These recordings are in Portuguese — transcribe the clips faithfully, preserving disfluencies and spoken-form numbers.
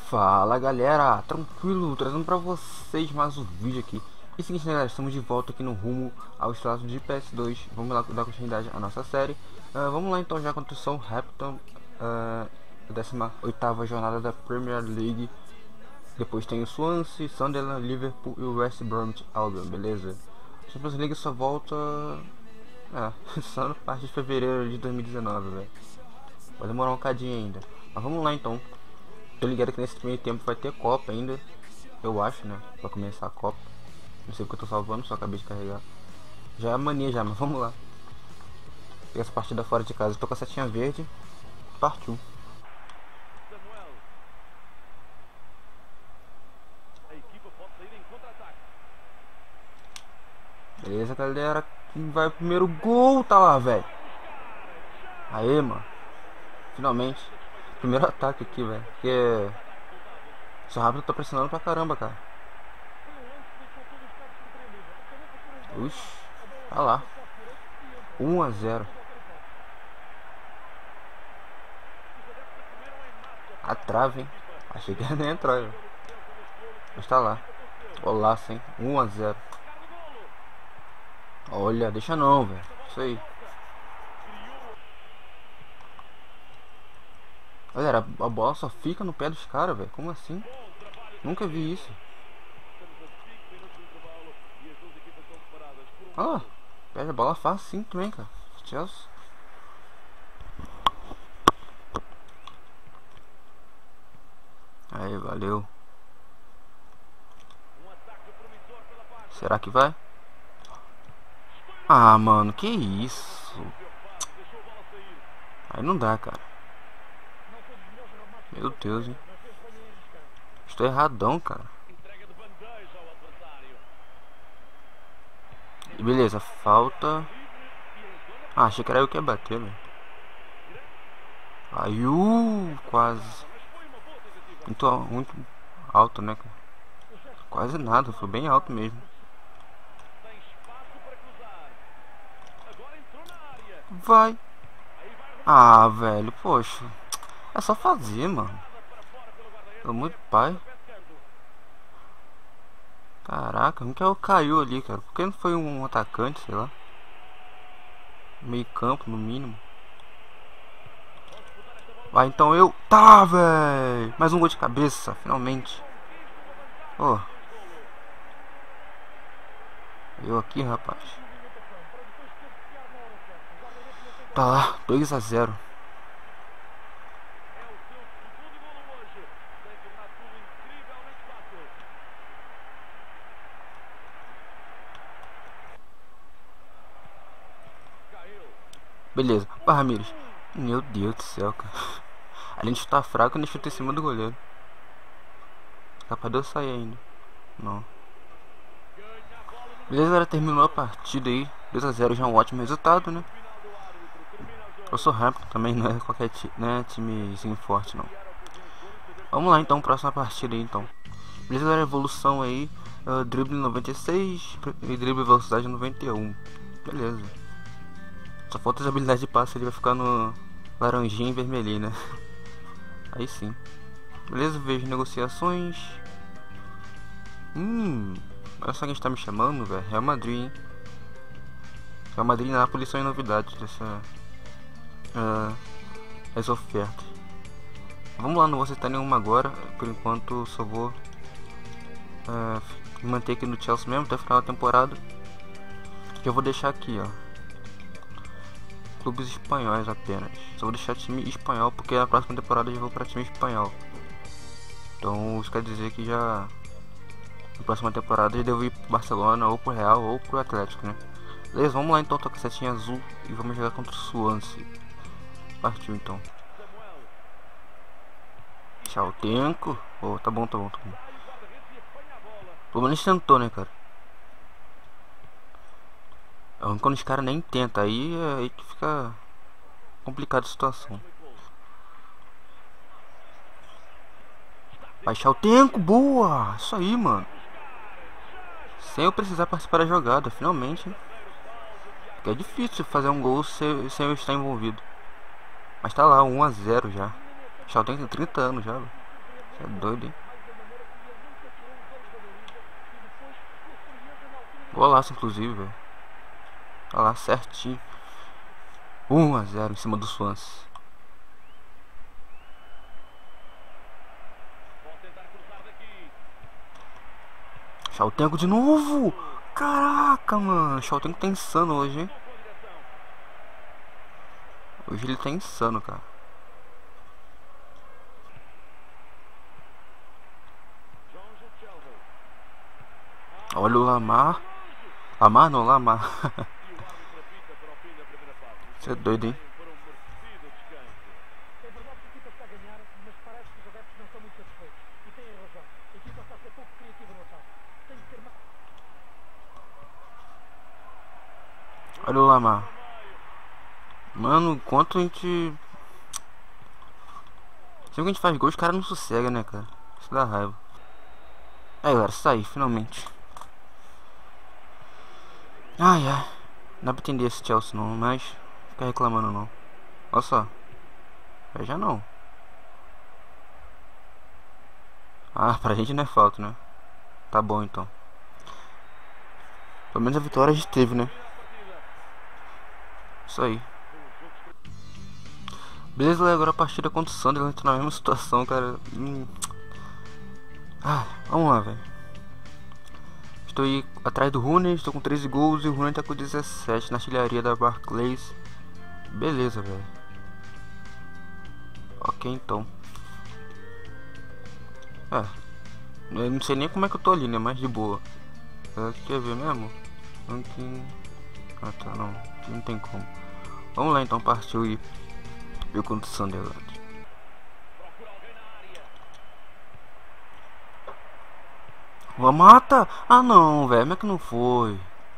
Fala galera, tranquilo, trazendo pra vocês mais um vídeo aqui. E seguinte, né, galera, estamos de volta aqui no rumo ao status de P S dois. Vamos lá dar continuidade à nossa série. Uh, vamos lá então já contra o Southampton, uh, décima oitava jornada da Premier League. Depois tem o Swansea, Sunderland, Liverpool e o West Bromwich Albion, beleza? A Champions League só volta é, só na parte de fevereiro de dois mil e dezenove, velho. Vai demorar um bocadinho ainda. Mas vamos lá então. Tô ligado que nesse meio tempo vai ter Copa ainda. Eu acho, né? Pra começar a Copa. Não sei porque eu tô salvando, só acabei de carregar. Já é mania já, mas vamos lá. Pegar essa partida fora de casa. Tô com a setinha verde. Partiu. Beleza, galera. Quem vai o primeiro gol? Tá lá, velho. Aê, mano. Finalmente. Primeiro ataque aqui, velho. Porque só rápido tá pressionando pra caramba, cara. Ux, tá lá. um a zero. A trave, hein? Achei que ia nem entrar, velho. Mas tá lá. Olá, sim. um a zero. Olha, deixa não, velho. Isso aí. Galera, a bola só fica no pé dos caras, velho. Como assim? Nunca vi isso. Ah, perde a bola fácil sim também, cara. Chelsea. Aí, valeu. Será que vai? Ah, mano, que isso? Aí não dá, cara. Meu Deus, hein? Estou erradão, cara. E beleza, falta. Ah, achei que era eu que ia bater, velho. Aí, uh, quase. Muito, muito alto, né, cara? Quase nada, foi bem alto mesmo. Vai. Ah, velho, poxa. É só fazer, mano. Pelo muito pai. Caraca, não que eu caiu ali, cara. Por que não foi um atacante, sei lá? Meio campo, no mínimo. Vai, então eu... Tá, velho! Mais um gol de cabeça, finalmente. Ó. Oh. Eu aqui, rapaz. Tá lá, dois a zero. Beleza. Pá, Ramires. Meu Deus do céu, cara. Além de chutar fraco, ele chuta em cima do goleiro. Capaz de eu sair ainda. Não. Beleza, galera. Terminou a partida aí. dois a zero já é um ótimo resultado, né? Eu sou rápido também, não é qualquer time, né? Timezinho forte, não. Vamos lá, então. Próxima partida aí, então. Beleza, galera. Evolução aí. Uh, drible noventa e seis e drible velocidade noventa e um. Beleza. Só falta as habilidades de passe, ele vai ficar no laranjinha e vermelhinho, né? Aí sim. Beleza, vejo negociações. Hum, olha só quem está me chamando, velho. Real Madrid, hein? Real Madrid e Nápoles são novidades dessa uh, as ofertas. Vamos lá, não vou aceitar nenhuma agora. Por enquanto só vou uh, me manter aqui no Chelsea mesmo até o final da temporada. Que eu vou deixar aqui, ó. Clubes espanhóis apenas. Só vou deixar time espanhol porque na próxima temporada eu já vou para time espanhol. Então isso quer dizer que já na próxima temporada eu devo ir pro Barcelona ou pro Real ou pro Atlético, né? Beleza, vamos lá então, tô com a setinha azul e vamos jogar contra o Swansea. Partiu então. Tchau, Tenco. Oh, tá bom, tá bom, tá bom. Pelo menos tentou, né, cara? Quando os caras nem tentam, aí, aí que fica complicada a situação. Baixar o tempo, boa! Isso aí, mano. Sem eu precisar participar da jogada, finalmente. Hein? Porque é difícil fazer um gol sem, sem eu estar envolvido. Mas tá lá, um a zero já. Já tem trinta anos já. Você é doido, hein? Golaço, inclusive, velho. Olha lá, certinho. um a zero em cima do Swans. Chaltengo de novo! Caraca, mano. Chaltengo tá insano hoje, hein? Hoje ele tá insano, cara. Olha o Lamar. Lamar não, Lamar. Você é doido, hein? Olha o Lamar. Mano, enquanto a gente... Sempre que a gente faz gol, os caras não sossegam, né, cara? Isso dá raiva. Aí, galera, saí, finalmente. Ai, ai. Não dá pra entender esse Chelsea não, mas... Fica reclamando não. Olha só. Eu já não. Ah, pra gente não é falta, né? Tá bom, então. Pelo menos a vitória a gente teve, né? Isso aí. Beleza, agora a partida contra o Sunderland tá na mesma situação, cara. Hum. Ah, vamos lá, velho. Estou aí atrás do Rooney, estou com treze gols e o Rooney tá com dezessete na artilharia da Barclays. Beleza, velho. Ok, então. É. Eu não sei nem como é que eu tô ali, né? Mas de boa. É, quer ver mesmo? Aqui... Ah, tá, não. Aqui não tem como. Vamos lá, então. Partiu e... Eu contra o Sunderland. Uma mata? Ah não, velho, como é que não foi?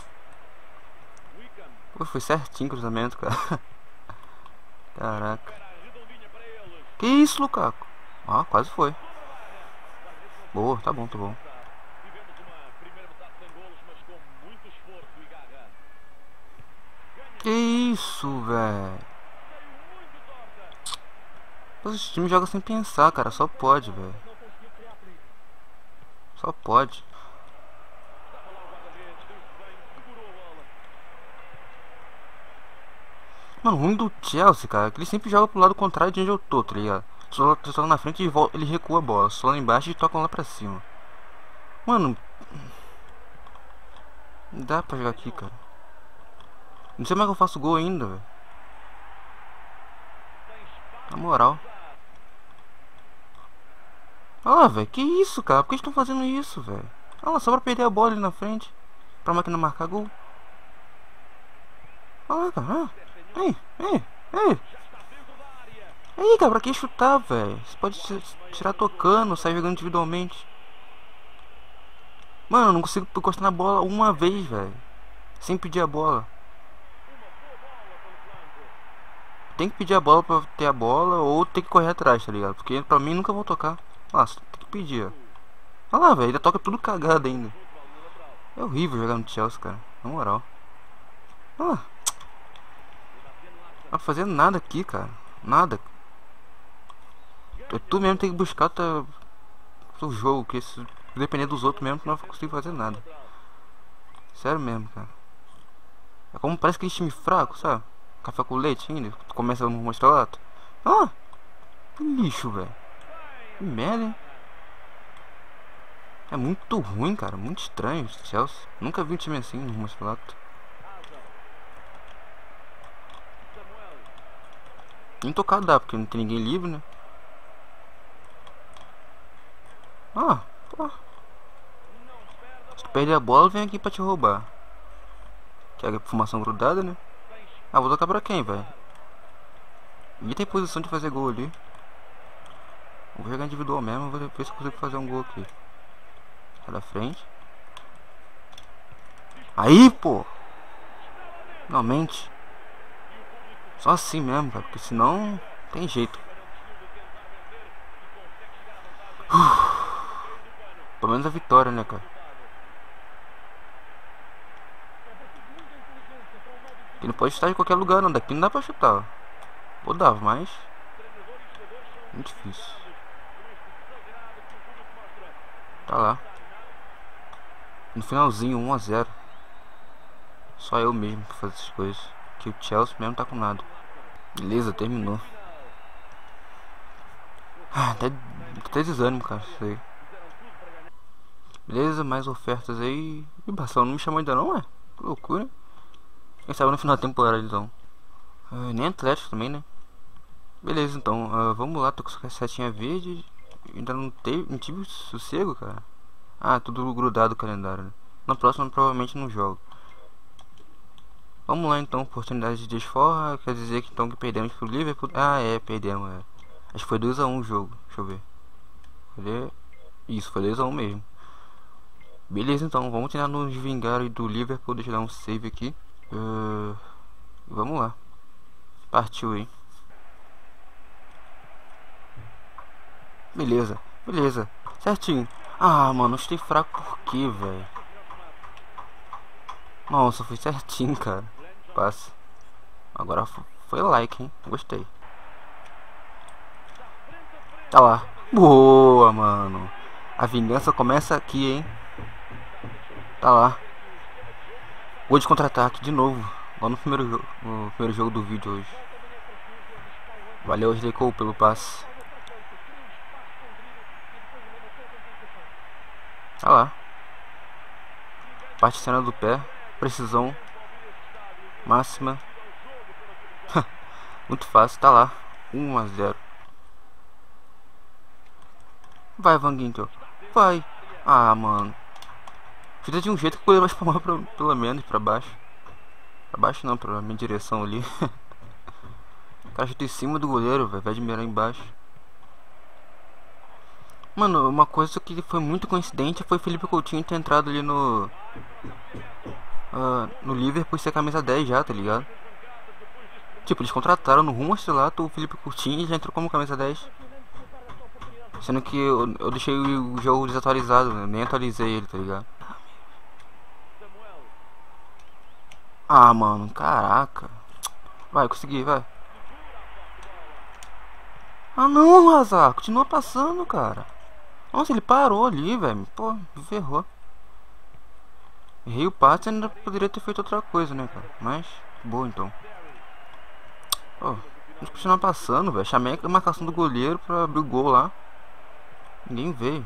Pô, foi certinho o cruzamento, cara. Caraca. Que isso, Lukaku? Ah, quase foi. Boa, tá bom, tá bom. Que isso, velho? Os times jogam sem pensar, cara. Só pode, velho. Só pode. Mano, o ruim do Chelsea, cara, é que ele sempre joga pro lado contrário de onde eu tô, tá ligado? Só lá na frente e volta, ele recua a bola. Só lá embaixo e toca lá pra cima. Mano, não dá pra jogar aqui, cara. Não sei como é que eu faço gol ainda, velho. Na moral. Ah, velho, que isso, cara? Por que eles estão fazendo isso, velho? Ah lá, só pra perder a bola ali na frente. Pra máquina marcar gol. Ah lá, cara. Ei, ei, ei. Aí, cara, pra que chutar, velho? Você pode tirar tocando, sair jogando individualmente. Mano, eu não consigo encostar na bola uma vez, velho. Sem pedir a bola. Tem que pedir a bola pra ter a bola ou tem que correr atrás, tá ligado? Porque pra mim nunca vou tocar. Nossa, tem que pedir, ó. Olha lá, velho, ainda toca tudo cagado ainda. É horrível jogar no Chelsea, cara. Na moral. Ah. Não tá fazendo nada aqui, cara. Nada. Tu mesmo tem que buscar teu, teu jogo, que se depender dos outros mesmo, tu não vai conseguir fazer nada. Sério mesmo, cara. É como parece aquele time fraco, sabe? Café com leite ainda. Tu começa no mostrolato. Ah! Que lixo, velho. Que merda, hein? É muito ruim, cara. Muito estranho esse Chelsea. Nunca vi um time assim no mostrolato. Nem tocar dá, porque não tem ninguém livre, né? Ah, pô. Se tu perder a bola, vem aqui pra te roubar. Que é a formação grudada, né? Ah, vou tocar pra quem, velho? Ninguém tem posição de fazer gol ali. Vou jogar individual mesmo, vou ver se eu consigo fazer um gol aqui. Sai da frente. Aí, pô! Finalmente. Só assim mesmo, cara, porque senão tem jeito. Uf. Pelo menos a vitória, né, cara? E não pode estar em qualquer lugar, não. Daqui não dá pra chutar. Pô, dava, mas... muito difícil. Tá lá. No finalzinho, um a zero. Só eu mesmo pra fazer essas coisas. Que o Chelsea mesmo tá com nada. Beleza, terminou. Ah, até, até desânimo, cara. Isso aí. Beleza, mais ofertas aí. E o Barcelona não me chamou ainda não, é? Que loucura. Quem sabe no final da temporada então. Uh, nem Atlético também, né? Beleza, então. Uh, vamos lá, tô com essa setinha verde. Ainda não, teve, não tive sossego, cara. Ah, tudo grudado o calendário, né? Na próxima provavelmente não jogo. Vamos lá então, oportunidade de desforra. Quer dizer que então que perdemos pro Liverpool. Ah, é, perdemos, é. Acho que foi dois a um o jogo. Deixa eu ver. Cadê? Isso, foi dois a um mesmo. Beleza, então, vamos tentar nos vingar do Liverpool. Deixa eu dar um save aqui. Uh, vamos lá. Partiu aí. Beleza, beleza. Certinho. Ah, mano, eu fraco por quê, velho? Nossa, foi certinho, cara. Passa. Agora foi like, hein? Gostei. Tá lá. Boa, mano. A vingança começa aqui, hein? Tá lá. Gol de contra-ataque de novo. Lá no primeiro jogo, no primeiro jogo do vídeo hoje. Valeu, Ashley Cole, pelo passe. Tá lá. Parte cena do pé. Precisão máxima. Muito fácil, tá lá. um a zero. Vai, Van Ginkel. Vai. Ah, mano. Fiz de um jeito que poderia spamar pra, pelo menos pra baixo. Pra baixo não, pra minha direção ali. O cara chuta em cima do goleiro, velho. Vai de mirar embaixo. Mano, uma coisa que foi muito coincidente foi o Felipe Coutinho ter entrado ali no... Uh, no Liverpool ser camisa dez já, tá ligado? Tipo, eles contrataram no rumo estrelato o Felipe Coutinho e já entrou como camisa dez. Sendo que eu, eu deixei o jogo desatualizado, né? Nem atualizei ele, tá ligado? Ah, mano, caraca. Vai, consegui, vai. Ah não, Hazard, continua passando, cara. Nossa, ele parou ali, velho. Pô, me ferrou. Errei o passe e ainda poderia ter feito outra coisa, né, cara? Mas, boa então. Pô, vamos continuar passando, velho. Chamei a marcação do goleiro pra abrir o gol lá. Ninguém veio.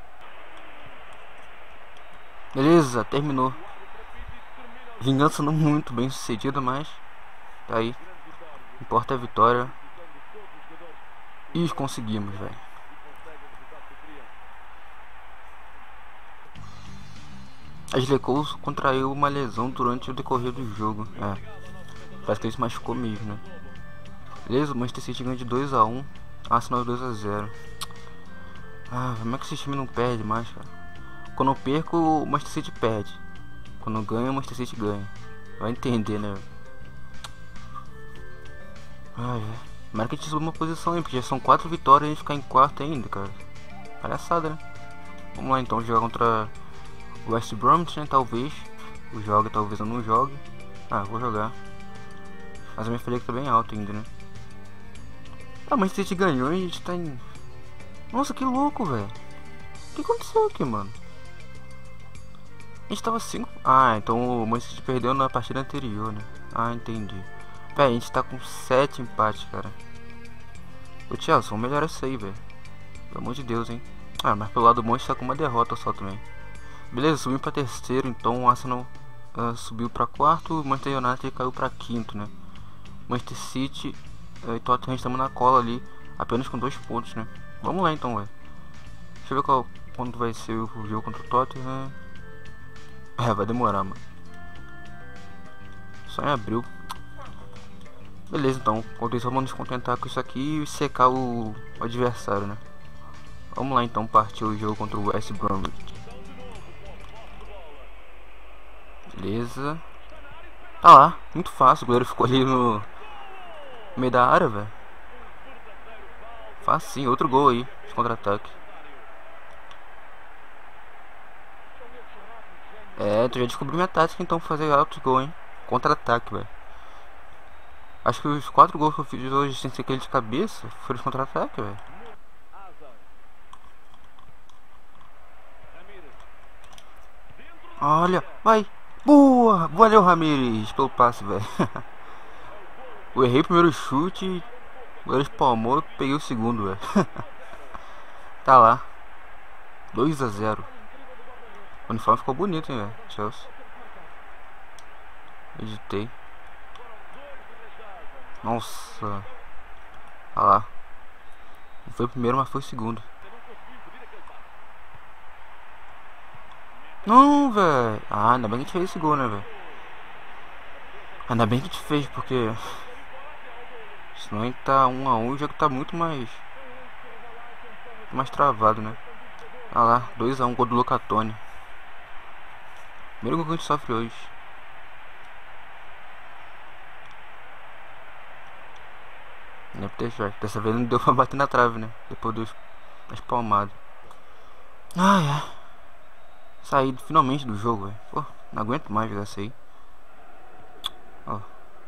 Beleza, terminou. Vingança não muito bem sucedida, mas tá aí. Importa a vitória. E conseguimos, velho. Ashley Cole contraiu uma lesão durante o decorrer do jogo. É, parece que ele se machucou mesmo, né? Beleza, o Manchester City ganha de dois a um. Arsenal dois a zero. Ah, como é que esse time não perde mais, cara? Quando eu perco, o Manchester City perde. Quando eu ganho, o Manchester City ganha. Vai entender, né? Ai, velho. Tomara que a gente suba uma posição aí, porque já são quatro vitórias e a gente ficar em quarto ainda, cara. Palhaçada, né? Vamos lá então, jogar contra o West Bromwich, né? Talvez eu jogue, talvez eu não jogue. Ah, vou jogar. Mas a minha filha tá bem alta ainda, né? Ah, mas a gente ganhou e a gente tá em... Nossa, que louco, velho. O que aconteceu aqui, mano? A gente tava cinco... Ah, então o Manchester City perdeu na partida anterior, né? Ah, entendi. Véi, a gente tá com sete empates, cara. Ô, Chelsea, vamos melhorar isso aí, velho. Pelo amor de Deus, hein. Ah, mas pelo lado do Manchester tá com uma derrota só também. Beleza, subimos pra terceiro, então o Arsenal uh, subiu pra quarto, o Manchester United caiu pra quinto, né? Manchester City uh, e Tottenham estamos na cola ali, apenas com dois pontos, né? Vamos lá então, velho. Deixa eu ver qual, quando vai ser o jogo contra o Tottenham. É, vai demorar, mano. Só em abril. Beleza, então. Enquanto isso, vamos nos contentar com isso aqui e secar o, o adversário, né? Vamos lá então, partir o jogo contra o West Bromwich. Beleza. Tá lá, muito fácil. O goleiro ficou ali no meio da área, velho. Facinho, outro gol aí de contra-ataque. É, tu já descobriu minha tática então pra fazer alto gol, hein? Contra-ataque, velho. Acho que os quatro gols que eu fiz hoje sem ser aquele de cabeça foram de contra-ataque, velho. Olha, vai. Boa! Valeu, Ramires, pelo passe, velho. Eu errei o primeiro chute, o goleiro espalmou, peguei o segundo, velho. Tá lá. dois a zero. O uniforme ficou bonito, hein, velho. Chelsea. Editei. Nossa. Olha lá. Não foi o primeiro, mas foi o segundo. Não, velho. Ah, ainda bem que a gente fez esse gol, né, velho. Ainda bem que a gente fez, porque senão a gente tá um a um, o jogo tá muito mais mais travado, né? Olha lá, dois a um, gol do Locatone. Primeiro gol que a gente sofre hoje. Nem pra deixar. Dessa vez não deu pra bater na trave, né? Depois dos, das palmadas. Ah, é. Saí finalmente do jogo, velho. Pô, não aguento mais jogar isso aí. Ó.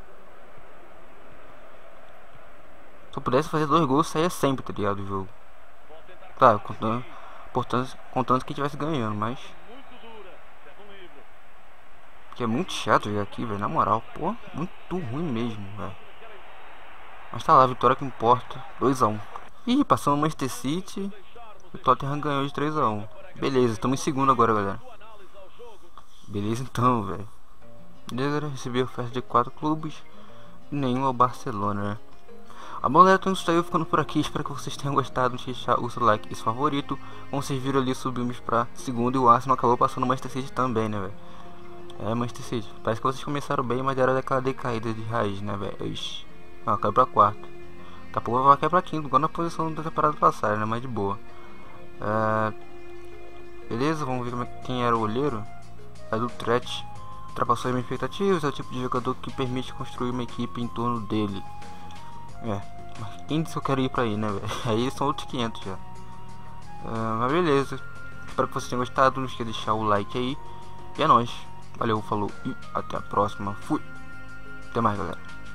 Se eu pudesse fazer dois gols, saía sempre, tá ligado? Do jogo. Claro, contando, portanto, contando que tivesse ganhando, mas. Porque é muito chato jogar aqui, velho. Na moral, pô, muito ruim mesmo, velho. Mas tá lá, a vitória que importa. dois a um. Ih, passando o Manchester City. O Tottenham ganhou de três a um. Beleza, estamos em segundo agora, galera. Beleza então, velho. Beleza, galera. Recebi a oferta de quatro clubes. Nenhum ao Barcelona, né? A bom, galera, então isso aí, eu ficando por aqui. Espero que vocês tenham gostado. Não deixar o seu like e seu favorito. Como vocês viram ali, subimos pra segundo. E o Arsenal acabou passando o Manchester City também, né, velho? É, Manchester City. Parece que vocês começaram bem, mas era daquela decaída de raiz, né, velho? Ah, caiu pra quarto. Daqui a pouco vai cair pra quinto, igual na posição da temporada passada, né? Mas de boa. É... Beleza, vamos ver como é, quem era o olheiro. É do Tret. Ultrapassou as minhas expectativas. É o tipo de jogador que permite construir uma equipe em torno dele. É, mas quem disse que eu quero ir pra aí, né, velho? Aí são outros quinhentos já. É, mas beleza. Espero que vocês tenham gostado. Não esqueça de deixar o like aí. E é nóis. Valeu, falou e até a próxima. Fui. Até mais, galera.